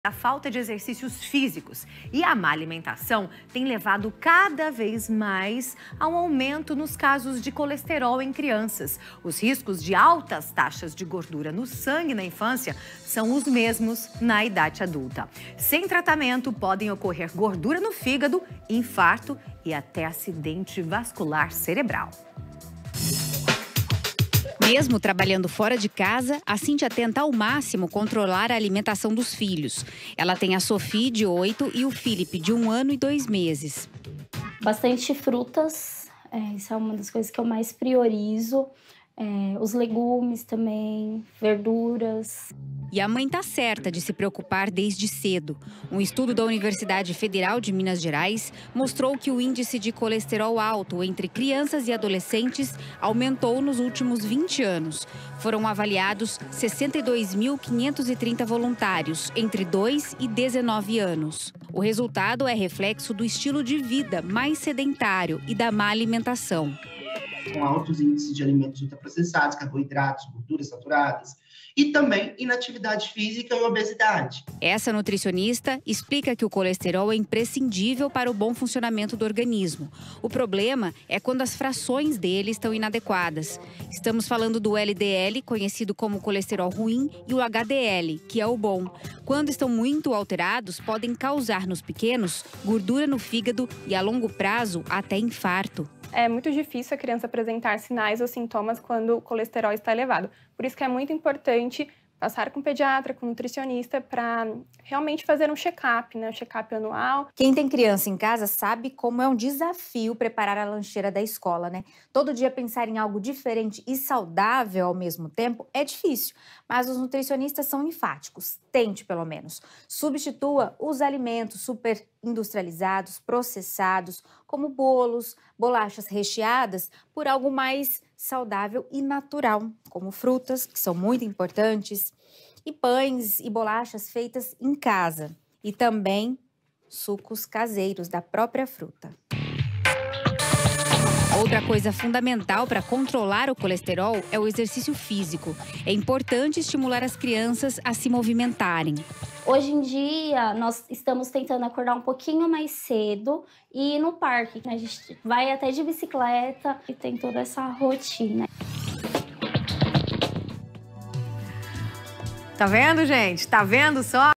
A falta de exercícios físicos e a má alimentação tem levado cada vez mais ao aumento nos casos de colesterol em crianças. Os riscos de altas taxas de gordura no sangue na infância são os mesmos na idade adulta. Sem tratamento, podem ocorrer gordura no fígado, infarto e até acidente vascular cerebral. Mesmo trabalhando fora de casa, a Cíntia tenta ao máximo controlar a alimentação dos filhos. Ela tem a Sofia, de 8, e o Felipe, de 1 ano e 2 meses. Bastante frutas, isso é uma das coisas que eu mais priorizo. Os legumes também, verduras. E a mãe tá certa de se preocupar desde cedo. Um estudo da Universidade Federal de Minas Gerais mostrou que o índice de colesterol alto entre crianças e adolescentes aumentou nos últimos 20 anos. Foram avaliados 62.530 voluntários entre 2 e 19 anos. O resultado é reflexo do estilo de vida mais sedentário e da má alimentação. Com altos índices de alimentos ultraprocessados, carboidratos, gorduras saturadas e também inatividade física e obesidade. Essa nutricionista explica que o colesterol é imprescindível para o bom funcionamento do organismo. O problema é quando as frações dele estão inadequadas. Estamos falando do LDL, conhecido como colesterol ruim, e o HDL, que é o bom. Quando estão muito alterados, podem causar nos pequenos gordura no fígado e, a longo prazo, até infarto. É muito difícil a criança apresentar sinais ou sintomas quando o colesterol está elevado. Por isso que é muito importante passar com o pediatra, com o nutricionista, para realmente fazer um check-up, né? Um check-up anual. Quem tem criança em casa sabe como é um desafio preparar a lancheira da escola, né? Todo dia pensar em algo diferente e saudável ao mesmo tempo é difícil, mas os nutricionistas são enfáticos. Tente, pelo menos. Substitua os alimentos super industrializados, processados, como bolos, bolachas recheadas, por algo mais saudável e natural, como frutas, que são muito importantes, e pães e bolachas feitas em casa. E também sucos caseiros da própria fruta. Outra coisa fundamental para controlar o colesterol é o exercício físico. É importante estimular as crianças a se movimentarem. Hoje em dia, nós estamos tentando acordar um pouquinho mais cedo e ir no parque. A gente vai até de bicicleta e tem toda essa rotina. Tá vendo, gente? Tá vendo só?